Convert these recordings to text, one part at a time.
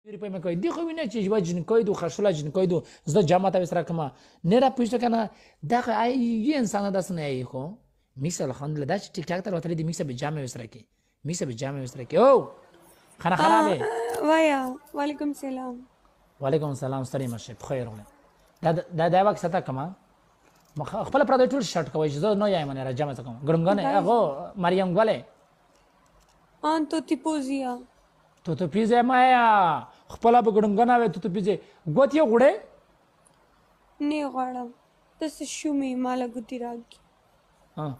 Poi mi coi dico mi neci va jin coi du khashula jin coi du zda jamata vesra kama nera pushto kana da ai yen sana das ne ai ho misa alhamdulillah da tik tak tar watali di misa be jame vesra ki misa be jame vesra ki oh khana kharabe ويا وعليكم السلام وعليكم السلام ستري مشه بخير دا وقت ستا کما خپل پردای ټول شرط کوي زه نو یم نه راځم ته کوم ګړنګنه هغه مریم غواله انتو تیپوزیا تو پیزه مایا خپل به ګړنګنه وې تو پیزه ګوت یو غړې نه غواړم تاسو شومې مال ګوتی راګي ها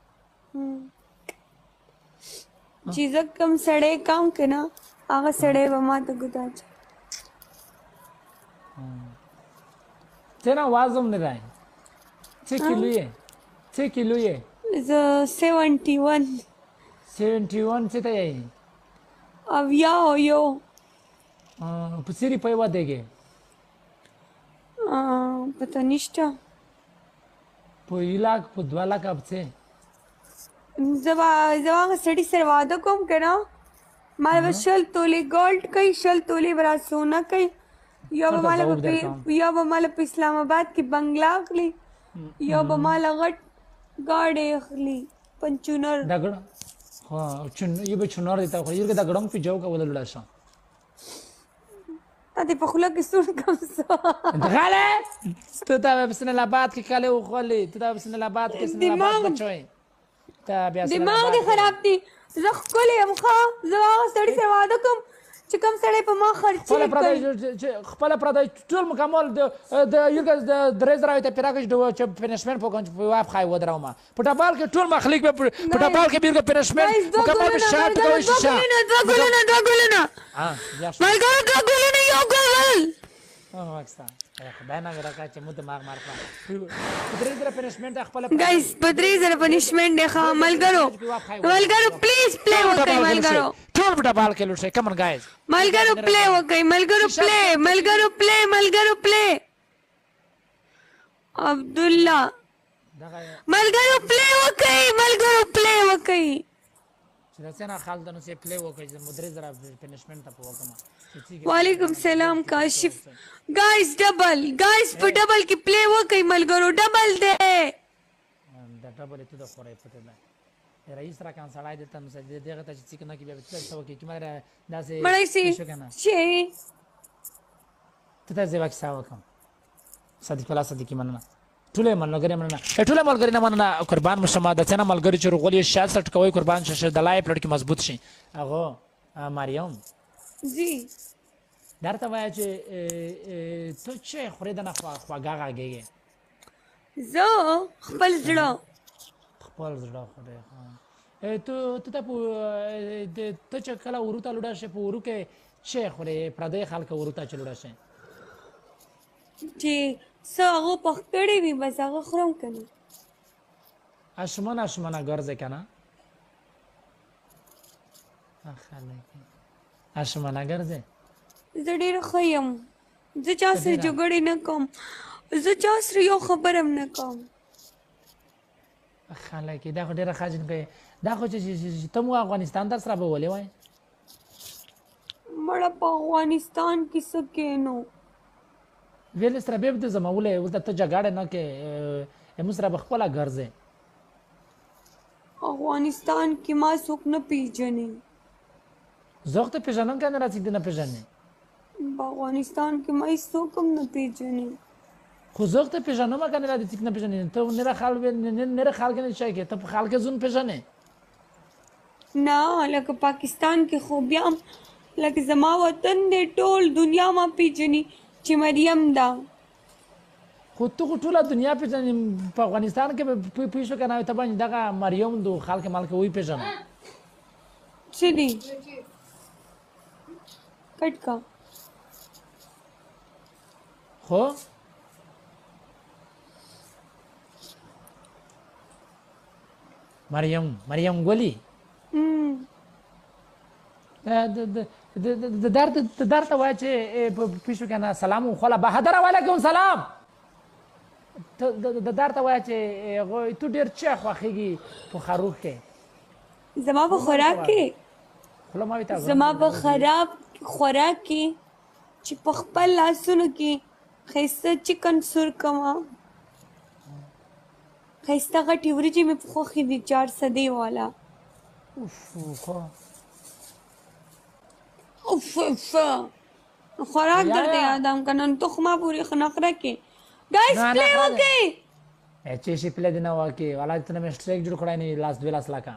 چیز کم سړې کام کنا هغه سړې به ما ته ګوتا څنګه وازم نه راي څه کیلو یې ز 71 څه ته یې او یو په سری په و دیګه پته نشته په علاق په 2 लाख اب څه زما سړی سره واده کوم کنه ما وشل تولې ګولډ کوي شل تولې برا سونا کوي یا به مال په اسلام آباد کې بنگلا اخلي یا به مال غټ گاډي اخلي پنچونر دګړ ها چون یو به چونر دیتا خو یو دا ګړم په جو کا ولل شم ته په خله کې سون کم سو غاله ته دا بسن الاباد کې کاله وخلې ته دا بسن الاباد کې سن الاباد بچوي ته بیا دماغ دې خراب دي زه خپل یم ښه زه هغه سړي سره واده کوم چې کوم سړی په ما خرچې خپل پردای ټول مکمل د یو د درې زراوي ته پیراګش د چې پنشمنت په کنج په واپ خای ودراوما په ټبال کې ټول مخلیک په ټبال کې بیرګه پنشمنت مکمل په شات کوي شیشه دو ګلونه ملګرو دو ګلونه یو ګل واکستا خدای نه راکا چې مو دماغ مار کړه درې زره پنشمنت خپل ګایز په درې زره پنشمنت دی ښه ملګرو پلیز پلی وکړئ ملګرو ټول په ټبال کې لوټه کمن ګایز ملګرو پلی وکړئ ملګرو پلی عبد الله ملګرو پلی وکړئ چې دا څنګه خال دنو سي پلی وکړي چې مدري زرا پنشمنت ته وکما وعلیکم السلام کاشف ګایز په ډبل کې پلی وکړئ ملګرو ډبل دی دا ډبل ته د خورای پته ده رئیس را کان سړای دلته نو سې دغه ته چې کنه کې بیا څه وکړي چې مړه داسې مړی سي ته زه واکسا وکم صدیق الله صدیقی مننه ټول ملګری نه مننه قربان مشما د څنګه ملګری چې رغولي 66 کوي قربان شه د لایف لړ کې مضبوط شي هغه مریم جی درته وای چې ته چې خوري د نه خواګاږي زه خپل زړه خوري ته چې کله ورته لوډه شي په ورو کې چې خوري پردې خلک ورته چلوډه شي چې هغه پخکړې وي بس هغه خورم کنه اشمنه ګرځي کنه اشمنه ګرځي زه ډېر ښه یم زه چا سره جګړې نه کوم زه چا سره یو خبره هم نه کوم خلک دا خو ډېره ښه جن کوي دا خو چې ته مو افغانستان در سره به ولې وای مړه په افغانستان کې څه کینو ویل سره به د زموله ولته ته جګړه نه کې موږ سره بخپله ګرځي افغانستان کې ما څوک نه پیژني زه ته پیژنم کنه راځي نه پیژنې په افغانستان کې ما څوک هم نه پیژني خو زه ته پیژنم کنه راځي نه پیژنې ته نه خلک نه شي کې ته په خلک زون پیژنې نه لکه پاکستان کې خو بیا لکه زما وطن دی ټول دنیا ما پیژني چې مریم ده خو ته ټوله دنیا پیژنې په افغانستان کې پیښو کنه ته باندې دغه مریم دو خلک مالک وی پیژنه څه دي کټ کا خو مریم ګولي د درته وای چې پیښو کنه سلام خلا بهادر وعلیکم سلام د درته وای چې تو ډیر چا خوخیږي په خروخ کې زما په خوراک کې زما په خراب خوراک کې چې په خپل لاسونو کې ښایسته چکن سور کما ښایسته غټې وریجې مې په خوښې دي 400 والا اوف خو اوف خوراک درته یادم که نن تخمه پورې ښه نخره کې ګایز پلی وکړئ چې شي پلی دی نه وکړي والا ته مې سټریک جوړ کړی نه لاس 2 لاس لاکه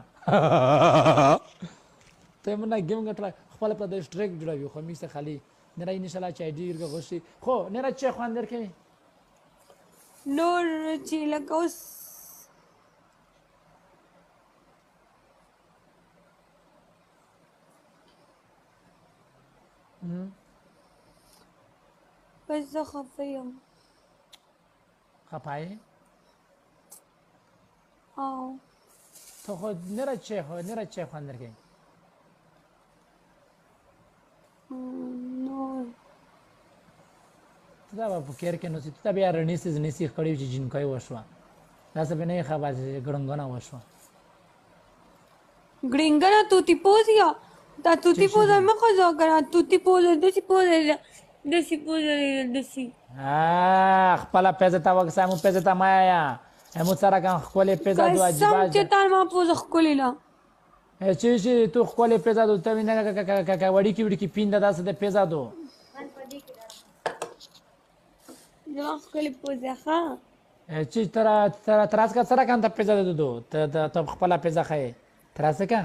ته مې نه ګیم ګټله خپل په د سټریک جوړوي خو مې خالي نه راي نشاله چې ډیر غوښتي خو نه را چې خوان درکې نور چې لکه اوس بس زه خفه یم خپای او ته خو نه را چې خوان درکې نور دا په کېر کې نو چې ته بیا رنیسي کړی چې جنکای وشوه دا څه به نه خبر چې ګړنګونه وشوه ګړنګونه توتی پوزیا دا توتی پوزا مې خو زو کرا توتی پوزا دسی خپل پیزه تا وکسه مو پیزه تا مایا همو سره کان خپل پیزه دو عجیب سم چې تان ما پوزا خولې لا چې تو خپل پیزه دو ته نه وړي کې پیندا داسه د پیزه دو زما خولې پوزا ښه چې تراس کا سره کان ته پیزه دو ته خپل پیزه خې تراس کا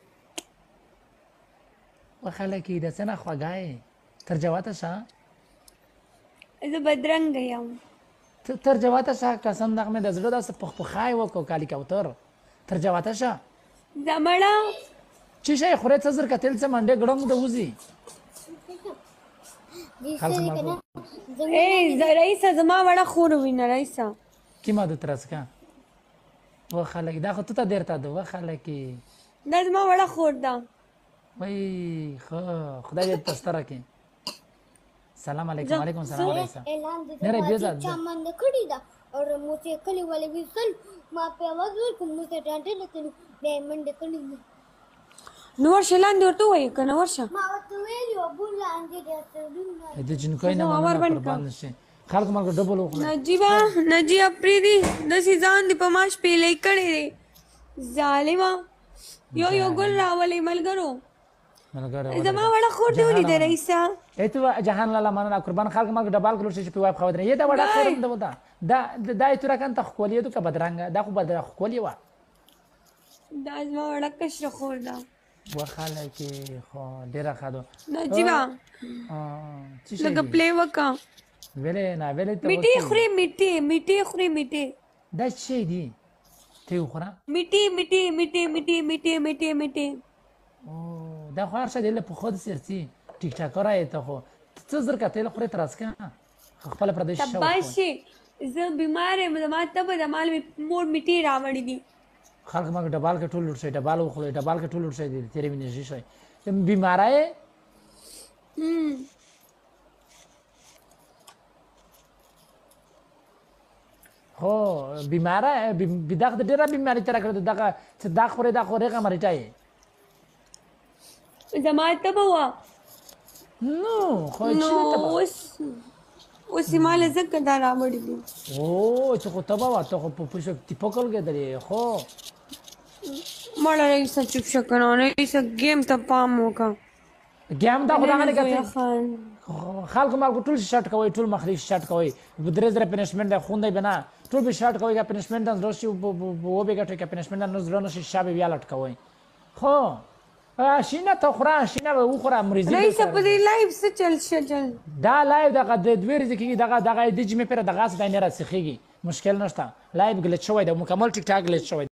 وخاله کې د سنه خوګای ترجمه شه زه بدرنګ یم ترجمه شه قسم دغه د زړه داسه پخپخای وکړو کالی کوتر ترجمه شه زمړه چې شي خوره څه زر کتل څه منډه ګړنګ د وزي اے رئیسه زما وړه خور وینه رئیسه کی ما د ترس کا وخاله دا خو ته درته دو وخاله کې دا زما وړه خور ده وای خو خدای دې تستره کې سلام علیکم وعلیکم السلام علیکم نه راځي دا چمن کړی دا او موسی کلی ولې وصل ما په आवाज ورکوم موسی ټانټه لکلو ډایمنډ کړی نور شلان دی ورته وای کنه ورشه ما ورته ویلو بول لاندې دا سرونه دې جنکای نه قربان نشي خلک مرګ ډبل وخت نجیب پریدي د سيزان دی په ماش پیلې کړي ظالما یو ګل راولې ملګرو زما وړه خور دی ولې د رئیسا ایتو جهان لاله مننه قربان خلک مرګ ډبال کلو شي په وای خو درې دا وړه خورم دا ایتو راکان ته خولې تو کا بدرنګ دا خو بدر خولې وا دا زما وړه کشر خور ده وخاله کې خو ډیره خادو نجیبا لکه پلی وکا ویلې نه ویلې ته میټي خوري میټي دا شي دی ته خورا میټي او دا خو هر څه دی په خود سرتي ټیک ټاک راي ته خو څه زر کته خوري تراس کا خپل پردیش شو تباشي زه بیمار یم ما ته به د مال مور میټي راوړی دي خلک ما ډبال کې ټول لور شي ډبال وخلې ډبال کې ټول لور شي دي تیرې وینې شي بیمارای هو بیماره بداغ د ډیره بیماری تر کړه دغه چې دا خوري دا خوري غمرې چای زما ته بوا نو خو چې ته اوس مال زکه دا راوړی دي او چې خو ته بوا ته خو په پښو ټیپکل کېدلې خو مړ رئیس چوپ شکنه رئیس گیم ته پام وکا گیم دا خدای نه کوي خلک مالکو ټول شاټ کوي ټول مخري شاټ کوي بدرې زره پنشمنت خوندې بنا ټول به شاټ کوي کا پنشمنت نن روشي وو به ګټه کا پنشمنت نن زرونه شي شابه بیا لټ کوي خو شینه ته خورا شینه و خورا مریضی رئیس په دې لایو څه چل دا لایو دغه د دوی رزق کې دغه د جمع پر دغه څه نه راسخيږي مشکل نشته لایو ګلچ شوی د مکمل ټیک ټاک ګلچ شوی